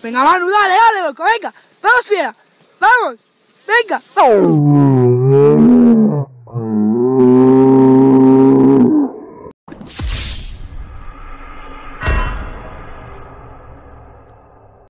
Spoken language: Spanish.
Venga, Manu, dale, loco, venga. Vamos, fiera. Vamos. Venga.